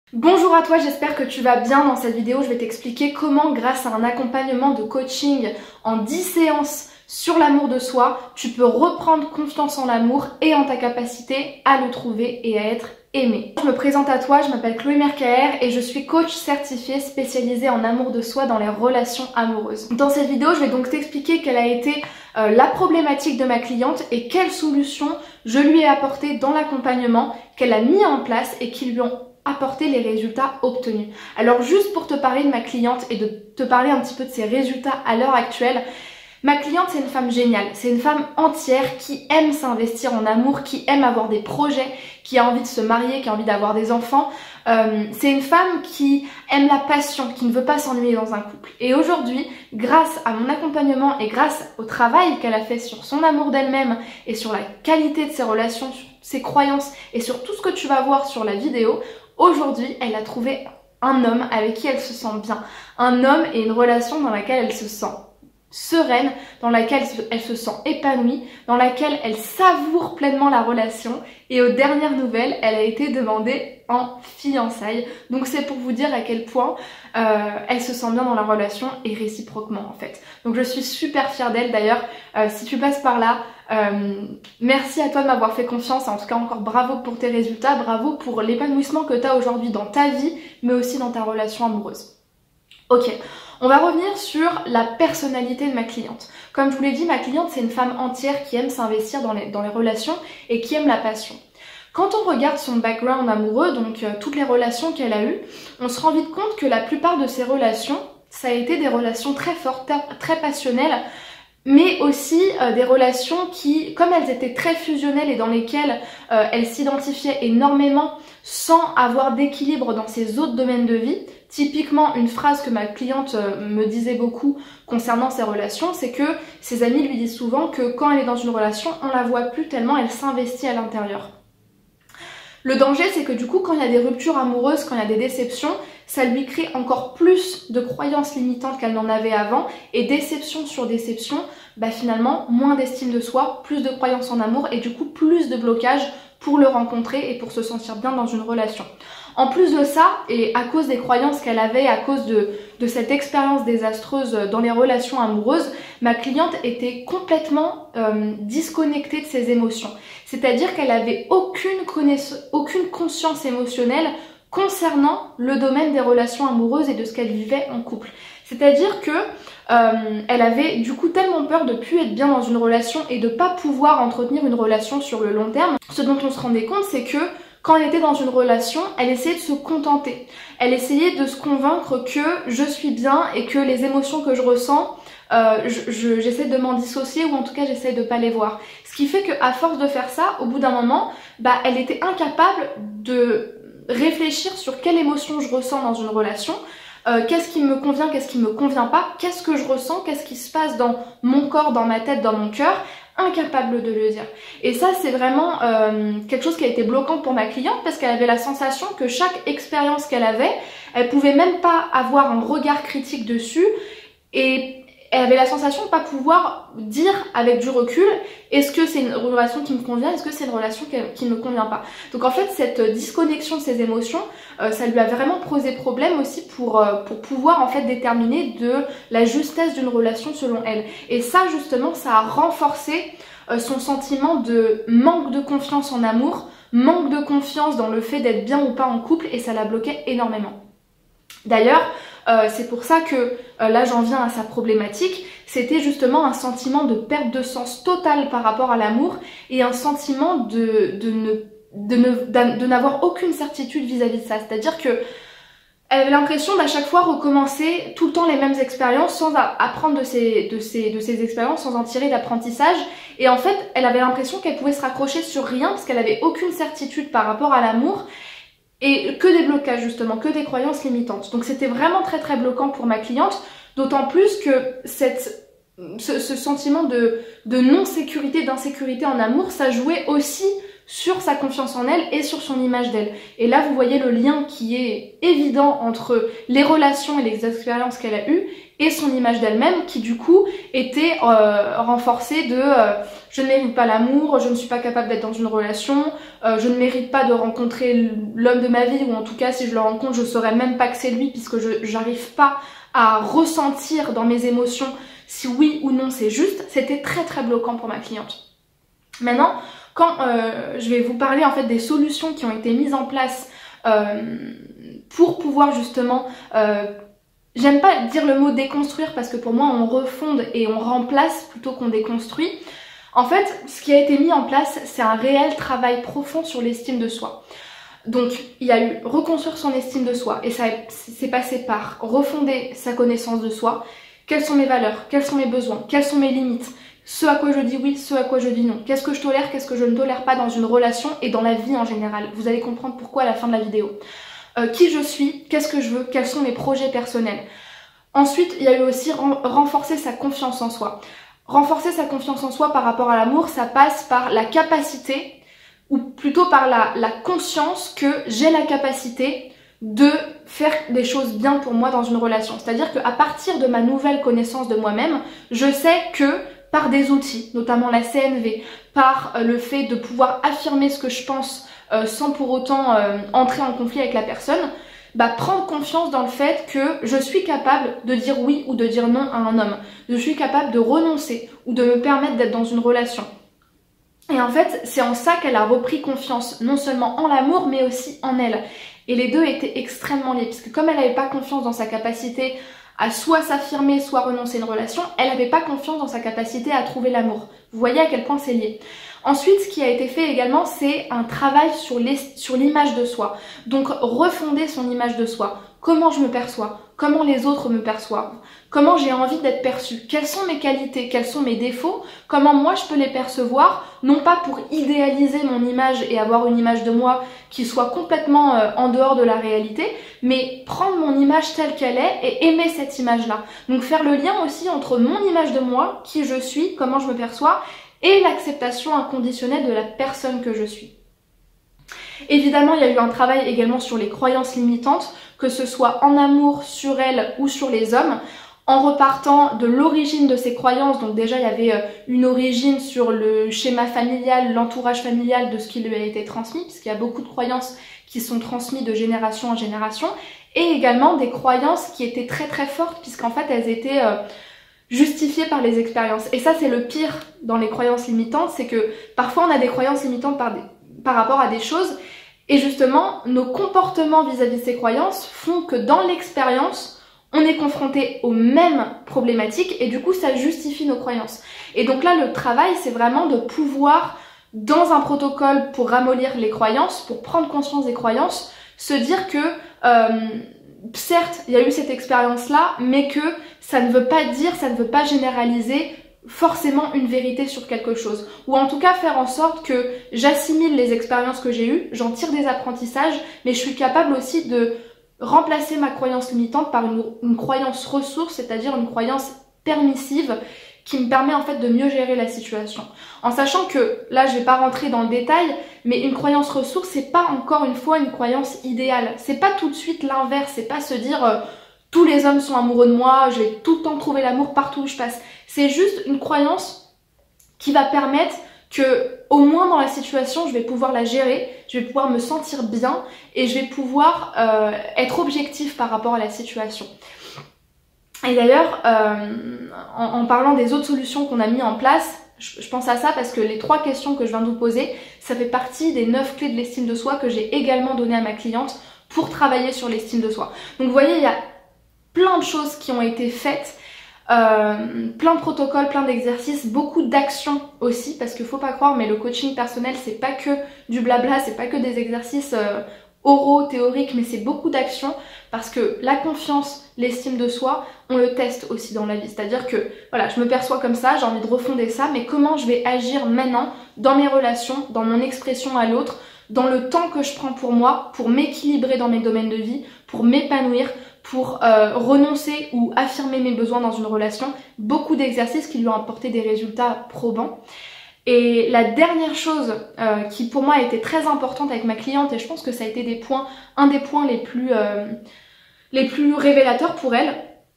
Bonjour à toi, j'espère que tu vas bien. Dans cette vidéo, je vais t'expliquer comment, grâce à un accompagnement de coaching en 10 séances sur l'amour de soi, tu peux reprendre confiance en l'amour et en ta capacité à le trouver et à être aimé. Je me présente à toi, je m'appelle Chloé Mercaer et je suis coach certifiée spécialisée en amour de soi dans les relations amoureuses. Dans cette vidéo, je vais donc t'expliquer quelle a été la problématique de ma cliente et quelles solutions je lui ai apportées dans l'accompagnement qu'elle a mis en place et qui lui ont apporter les résultats obtenus. Alors juste pour te parler de ma cliente et de te parler un petit peu de ses résultats à l'heure actuelle, ma cliente c'est une femme géniale, c'est une femme entière qui aime s'investir en amour, qui aime avoir des projets, qui a envie de se marier, qui a envie d'avoir des enfants. C'est une femme qui aime la passion, qui ne veut pas s'ennuyer dans un couple. Et aujourd'hui, grâce à mon accompagnement et grâce au travail qu'elle a fait sur son amour d'elle-même et sur la qualité de ses relations, sur ses croyances et sur tout ce que tu vas voir sur la vidéo, aujourd'hui, elle a trouvé un homme avec qui elle se sent bien. Un homme et une relation dans laquelle elle se sent sereine, dans laquelle elle se sent épanouie, dans laquelle elle savoure pleinement la relation. Et aux dernières nouvelles, elle a été demandée en fiançailles. Donc c'est pour vous dire à quel point elle se sent bien dans la relation et réciproquement en fait. Donc je suis super fière d'elle d'ailleurs. Si tu passes par là, merci à toi de m'avoir fait confiance. En tout cas encore bravo pour tes résultats, bravo pour l'épanouissement que tu as aujourd'hui dans ta vie, mais aussi dans ta relation amoureuse. Ok, on va revenir sur la personnalité de ma cliente. Comme je vous l'ai dit, ma cliente c'est une femme entière qui aime s'investir dans les relations et qui aime la passion. Quand on regarde son background amoureux, donc toutes les relations qu'elle a eues, on se rend vite compte que la plupart de ses relations, ça a été des relations très fortes, très passionnelles, mais aussi des relations qui, comme elles étaient très fusionnelles et dans lesquelles elle s'identifiait énormément sans avoir d'équilibre dans ses autres domaines de vie. Typiquement, une phrase que ma cliente me disait beaucoup concernant ses relations, c'est que ses amis lui disent souvent que quand elle est dans une relation, on la voit plus tellement elle s'investit à l'intérieur. Le danger, c'est que du coup, quand il y a des ruptures amoureuses, quand il y a des déceptions, ça lui crée encore plus de croyances limitantes qu'elle n'en avait avant, et déception sur déception, bah finalement, moins d'estime de soi, plus de croyances en amour, et du coup, plus de blocage pour le rencontrer et pour se sentir bien dans une relation. En plus de ça, et à cause des croyances qu'elle avait, à cause de cette expérience désastreuse dans les relations amoureuses, ma cliente était complètement disconnectée de ses émotions. C'est-à-dire qu'elle avait aucune conscience émotionnelle concernant le domaine des relations amoureuses et de ce qu'elle vivait en couple. C'est-à-dire que elle avait du coup tellement peur de plus être bien dans une relation et de pas pouvoir entretenir une relation sur le long terme. Ce dont on se rendait compte, c'est que quand elle était dans une relation, elle essayait de se contenter. Elle essayait de se convaincre que je suis bien et que les émotions que je ressens, j'essaie de m'en dissocier ou en tout cas j'essaie de pas les voir. Ce qui fait qu'à force de faire ça, au bout d'un moment, bah, elle était incapable de réfléchir sur quelle émotion je ressens dans une relation. Qu'est-ce qui me convient, qu'est-ce qui me convient pas, qu'est-ce que je ressens, qu'est-ce qui se passe dans mon corps, dans ma tête, dans mon cœur, incapable de le dire. Et ça c'est vraiment quelque chose qui a été bloquant pour ma cliente parce qu'elle avait la sensation que chaque expérience qu'elle avait, elle pouvait même pas avoir un regard critique dessus et elle avait la sensation de pas pouvoir dire avec du recul est-ce que c'est une relation qui me convient, est-ce que c'est une relation qui ne me convient pas. Donc en fait cette disconnexion de ses émotions, ça lui a vraiment posé problème aussi pour pouvoir en fait déterminer de la justesse d'une relation selon elle. Et ça justement ça a renforcé son sentiment de manque de confiance en amour, manque de confiance dans le fait d'être bien ou pas en couple et ça la bloquait énormément. D'ailleurs, c'est pour ça que là j'en viens à sa problématique, c'était justement un sentiment de perte de sens totale par rapport à l'amour et un sentiment de n'avoir aucune certitude vis-à-vis de ça. C'est-à-dire que elle avait l'impression d'à chaque fois recommencer tout le temps les mêmes expériences sans apprendre de ces expériences, sans en tirer d'apprentissage. Et en fait, elle avait l'impression qu'elle pouvait se raccrocher sur rien parce qu'elle avait aucune certitude par rapport à l'amour. Et que des blocages justement, que des croyances limitantes. Donc c'était vraiment très très bloquant pour ma cliente, d'autant plus que ce sentiment de non-sécurité, d'insécurité en amour, ça jouait aussi sur sa confiance en elle et sur son image d'elle. Et là vous voyez le lien qui est évident entre les relations et les expériences qu'elle a eues et son image d'elle-même qui du coup était renforcée de je ne mérite pas l'amour, je ne suis pas capable d'être dans une relation, je ne mérite pas de rencontrer l'homme de ma vie, ou en tout cas si je le rencontre je saurais même pas que c'est lui puisque j'arrive pas à ressentir dans mes émotions si oui ou non c'est juste. C'était très très bloquant pour ma cliente. Maintenant, quand je vais vous parler en fait des solutions qui ont été mises en place pour pouvoir justement, j'aime pas dire le mot déconstruire parce que pour moi on refonde et on remplace plutôt qu'on déconstruit. En fait, ce qui a été mis en place, c'est un réel travail profond sur l'estime de soi. Donc, il y a eu reconstruire son estime de soi et ça s'est passé par refonder sa connaissance de soi. Quelles sont mes valeurs? Quels sont mes besoins? Quelles sont mes limites? Ce à quoi je dis oui, ce à quoi je dis non. Qu'est-ce que je tolère, qu'est-ce que je ne tolère pas dans une relation et dans la vie en général. Vous allez comprendre pourquoi à la fin de la vidéo. Qui je suis, qu'est-ce que je veux, quels sont mes projets personnels. Ensuite, il y a eu aussi renforcer sa confiance en soi. Renforcer sa confiance en soi par rapport à l'amour, ça passe par la capacité, ou plutôt par la conscience que j'ai la capacité de faire des choses bien pour moi dans une relation. C'est-à-dire qu'à partir de ma nouvelle connaissance de moi-même, je sais que par des outils, notamment la CNV, par le fait de pouvoir affirmer ce que je pense sans pour autant entrer en conflit avec la personne, prendre confiance dans le fait que je suis capable de dire oui ou de dire non à un homme. Je suis capable de renoncer ou de me permettre d'être dans une relation. Et en fait, c'est en ça qu'elle a repris confiance, non seulement en l'amour, mais aussi en elle. Et les deux étaient extrêmement liés, puisque comme elle n'avait pas confiance dans sa capacité à soit s'affirmer, soit renoncer à une relation, elle n'avait pas confiance dans sa capacité à trouver l'amour. Vous voyez à quel point c'est lié. Ensuite, ce qui a été fait également, c'est un travail sur l'image de soi. Donc, refonder son image de soi. Comment je me perçois? Comment les autres me perçoivent? Comment j'ai envie d'être perçue? Quelles sont mes qualités? Quels sont mes défauts? Comment moi je peux les percevoir? Non pas pour idéaliser mon image et avoir une image de moi qui soit complètement en dehors de la réalité, mais prendre mon image telle qu'elle est et aimer cette image-là. Donc faire le lien aussi entre mon image de moi, qui je suis, comment je me perçois, et l'acceptation inconditionnelle de la personne que je suis. Évidemment, il y a eu un travail également sur les croyances limitantes, que ce soit en amour, sur elle ou sur les hommes, en repartant de l'origine de ces croyances. Donc déjà, il y avait une origine sur le schéma familial, l'entourage familial de ce qui lui a été transmis, puisqu'il y a beaucoup de croyances qui sont transmises de génération en génération, et également des croyances qui étaient très très fortes, puisqu'en fait, elles étaient justifiées par les expériences. Et ça, c'est le pire dans les croyances limitantes, c'est que parfois on a des croyances limitantes par rapport à des choses, et justement nos comportements vis-à-vis de ces croyances font que dans l'expérience on est confronté aux mêmes problématiques et du coup ça justifie nos croyances. Et donc là le travail c'est vraiment de pouvoir, dans un protocole pour ramollir les croyances, pour prendre conscience des croyances, se dire que certes il y a eu cette expérience là, mais que ça ne veut pas dire, ça ne veut pas généraliser forcément une vérité sur quelque chose, ou en tout cas faire en sorte que j'assimile les expériences que j'ai eues, j'en tire des apprentissages, mais je suis capable aussi de remplacer ma croyance limitante par une croyance ressource, c'est-à-dire une croyance permissive qui me permet en fait de mieux gérer la situation. En sachant que, là je vais pas rentrer dans le détail, mais une croyance ressource c'est pas encore une fois une croyance idéale, c'est pas tout de suite l'inverse, c'est pas se dire tous les hommes sont amoureux de moi, je vais tout le temps trouver l'amour partout où je passe. C'est juste une croyance qui va permettre que, au moins dans la situation, je vais pouvoir la gérer, je vais pouvoir me sentir bien et je vais pouvoir être objectif par rapport à la situation. Et d'ailleurs, en parlant des autres solutions qu'on a mis en place, je pense à ça parce que les 3 questions que je viens de vous poser, ça fait partie des 9 clés de l'estime de soi que j'ai également données à ma cliente pour travailler sur l'estime de soi. Donc vous voyez, il y a plein de choses qui ont été faites, plein de protocoles, plein d'exercices, beaucoup d'actions aussi, parce qu'il faut pas croire, mais le coaching personnel c'est pas que du blabla, c'est pas que des exercices oraux, théoriques, mais c'est beaucoup d'actions, parce que la confiance, l'estime de soi, on le teste aussi dans la vie. C'est-à-dire que voilà, je me perçois comme ça, j'ai envie de refonder ça, mais comment je vais agir maintenant dans mes relations, dans mon expression à l'autre, dans le temps que je prends pour moi, pour m'équilibrer dans mes domaines de vie, pour m'épanouir, pour renoncer ou affirmer mes besoins dans une relation. Beaucoup d'exercices qui lui ont apporté des résultats probants. Et la dernière chose qui pour moi a été très importante avec ma cliente, et je pense que ça a été un des points les plus révélateurs pour elle,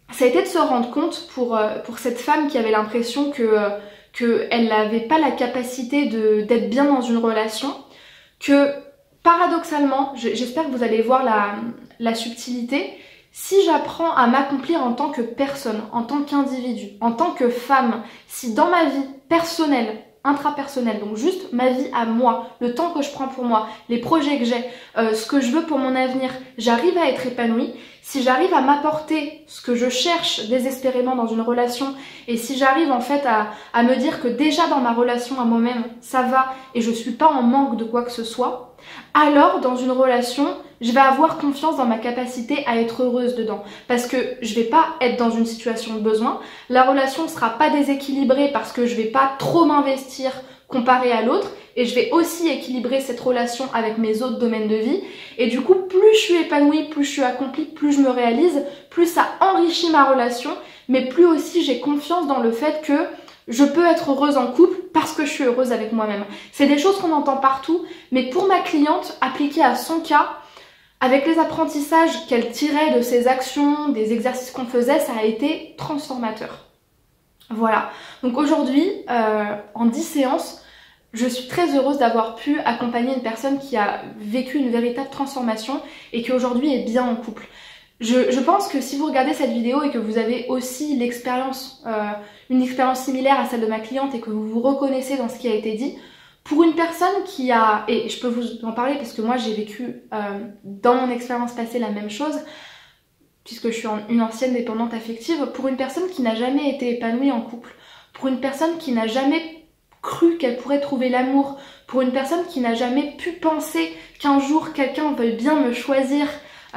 ça a été de se rendre compte pour cette femme qui avait l'impression qu'elle n'avait pas la capacité d'être bien dans une relation, que paradoxalement, j'espère que vous allez voir la subtilité, si j'apprends à m'accomplir en tant que personne, en tant qu'individu, en tant que femme, si dans ma vie personnelle, intrapersonnelle, donc juste ma vie à moi, le temps que je prends pour moi, les projets que j'ai, ce que je veux pour mon avenir, j'arrive à être épanouie, si j'arrive à m'apporter ce que je cherche désespérément dans une relation, et si j'arrive en fait à me dire que déjà dans ma relation à moi-même, ça va et je suis pas en manque de quoi que ce soit, alors dans une relation, je vais avoir confiance dans ma capacité à être heureuse dedans. Parce que je vais pas être dans une situation de besoin, la relation sera pas déséquilibrée parce que je vais pas trop m'investir comparé à l'autre, et je vais aussi équilibrer cette relation avec mes autres domaines de vie, et du coup plus je suis épanouie, plus je suis accomplie, plus je me réalise, plus ça enrichit ma relation, mais plus aussi j'ai confiance dans le fait que je peux être heureuse en couple parce que je suis heureuse avec moi-même. C'est des choses qu'on entend partout, mais pour ma cliente, appliquée à son cas, avec les apprentissages qu'elle tirait de ses actions, des exercices qu'on faisait, ça a été transformateur. Voilà, donc aujourd'hui, en 10 séances, je suis très heureuse d'avoir pu accompagner une personne qui a vécu une véritable transformation et qui aujourd'hui est bien en couple. Je pense que si vous regardez cette vidéo et que vous avez aussi l'expérience, une expérience similaire à celle de ma cliente et que vous vous reconnaissez dans ce qui a été dit, pour une personne qui a, et je peux vous en parler parce que moi j'ai vécu dans mon expérience passée la même chose, puisque je suis une ancienne dépendante affective, pour une personne qui n'a jamais été épanouie en couple, pour une personne qui n'a jamais cru qu'elle pourrait trouver l'amour, pour une personne qui n'a jamais pu penser qu'un jour quelqu'un veuille bien me choisir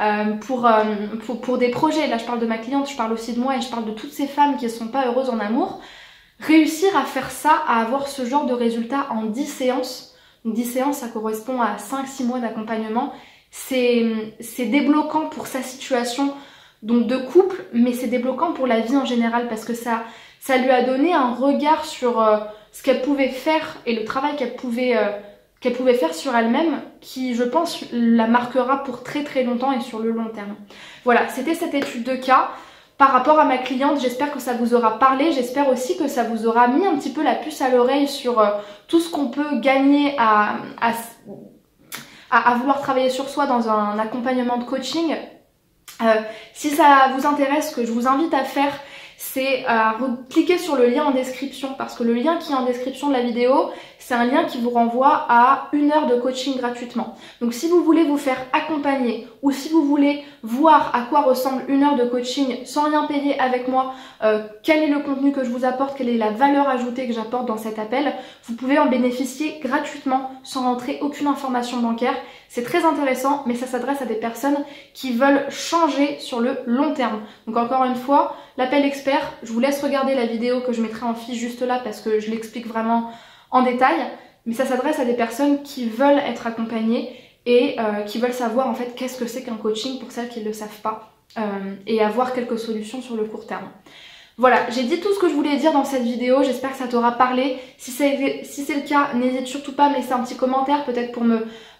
pour des projets, là je parle de ma cliente, je parle aussi de moi et je parle de toutes ces femmes qui ne sont pas heureuses en amour, réussir à faire ça, à avoir ce genre de résultat en 10 séances, donc 10 séances ça correspond à 5-6 mois d'accompagnement, c'est débloquant pour sa situation donc de couple, mais c'est débloquant pour la vie en général parce que ça lui a donné un regard sur ce qu'elle pouvait faire et le travail qu'elle pouvait faire sur elle-même qui, je pense, la marquera pour très très longtemps et sur le long terme. Voilà, c'était cette étude de cas. Par rapport à ma cliente, j'espère que ça vous aura parlé, j'espère aussi que ça vous aura mis un petit peu la puce à l'oreille sur tout ce qu'on peut gagner à vouloir travailler sur soi dans un accompagnement de coaching. Si ça vous intéresse, ce que je vous invite à faire, c'est cliquer sur le lien en description parce que le lien qui est en description de la vidéo, c'est un lien qui vous renvoie à 1 heure de coaching gratuitement. Donc si vous voulez vous faire accompagner ou si vous voulez voir à quoi ressemble 1 heure de coaching sans rien payer avec moi, quel est le contenu que je vous apporte, quelle est la valeur ajoutée que j'apporte dans cet appel, vous pouvez en bénéficier gratuitement sans rentrer aucune information bancaire. C'est très intéressant, mais ça s'adresse à des personnes qui veulent changer sur le long terme. Donc encore une fois, l'appel expert, je vous laisse regarder la vidéo que je mettrai en fiche juste là parce que je l'explique vraiment en détail, mais ça s'adresse à des personnes qui veulent être accompagnées et qui veulent savoir en fait qu'est-ce que c'est qu'un coaching pour celles qui ne le savent pas et avoir quelques solutions sur le court terme. Voilà, j'ai dit tout ce que je voulais dire dans cette vidéo, j'espère que ça t'aura parlé. Si c'est le cas, n'hésite surtout pas à me laisser un petit commentaire peut-être pour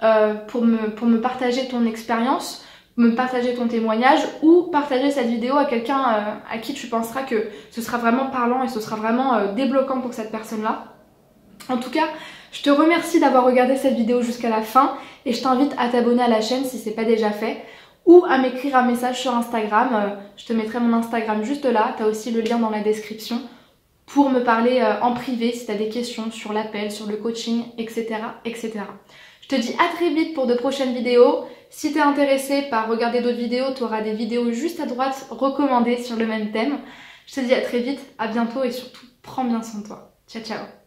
me partager ton expérience, me partager ton témoignage ou partager cette vidéo à quelqu'un à qui tu penseras que ce sera vraiment parlant et ce sera vraiment débloquant pour cette personne-là. En tout cas, je te remercie d'avoir regardé cette vidéo jusqu'à la fin et je t'invite à t'abonner à la chaîne si ce n'est pas déjà fait ou à m'écrire un message sur Instagram. Je te mettrai mon Instagram juste là, tu as aussi le lien dans la description pour me parler en privé si tu as des questions sur l'appel, sur le coaching, etc., etc. Je te dis à très vite pour de prochaines vidéos. Si tu es intéressé par regarder d'autres vidéos, tu auras des vidéos juste à droite recommandées sur le même thème. Je te dis à très vite, à bientôt et surtout, prends bien soin de toi. Ciao, ciao.